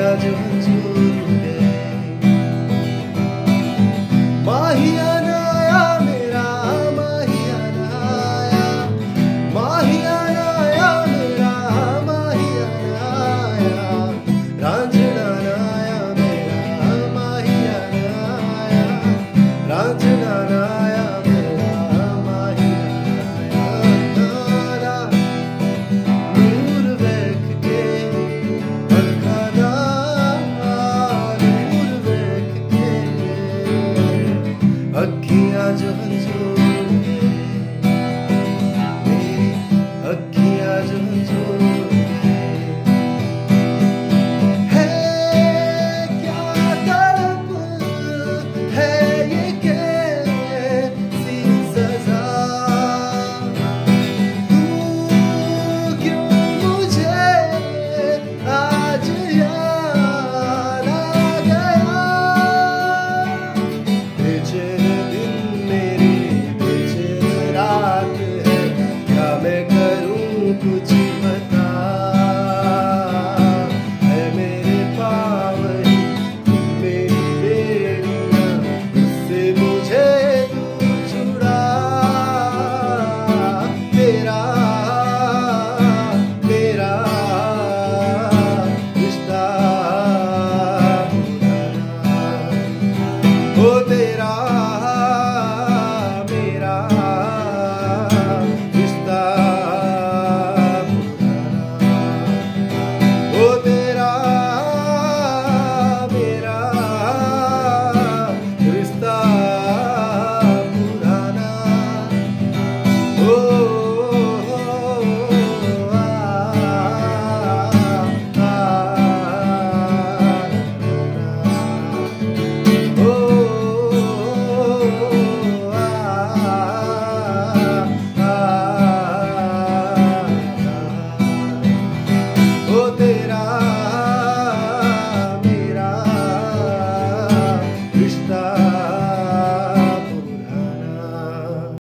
आज मंजूर है। माहिया ना आया मेरा, माहिया ना आया, माहिया ना आया मेरा, माहिया ना आया, रांझना ना आया मेरा, माहिया ना आया, रांझना ना आया मेरा, माहिया ना आया। नूर वेख के अखादा, नूर वेख के अखियां जो मंजूर है, मेरी अखियां जो मंजूर है। क्या तड़प है ये कैसी सजा, तू क्यों मुझे आज याद आ गया। बेचैन दिन मेरी बेचैन रात है, क्या मैं करूं कुछ